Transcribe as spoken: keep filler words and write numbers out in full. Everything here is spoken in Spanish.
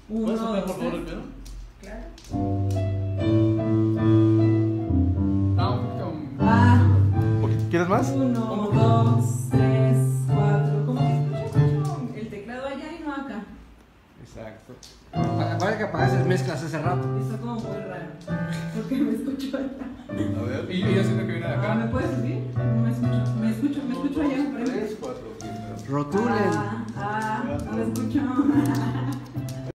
Uno, ¿Puedes tocar por dos, favor el tres. piano? Claro. Ah, un poquito. Ah, ¿Un poquito? ¿Quieres más? uno, dos, tres, cuatro. ¿Cómo que escucho mucho el teclado allá y no acá? Exacto. Parece que apagaste mezclas hace rato. Está como muy raro. Porque me escucho allá. A ver. Y yo, yo siento que viene de Ah, ¿me acá. puedes subir? No me escucho. Me escucho, me escucho allá enfrente. Tres, cuatro, quince. Rotulen. Ah, ah, no me escucho.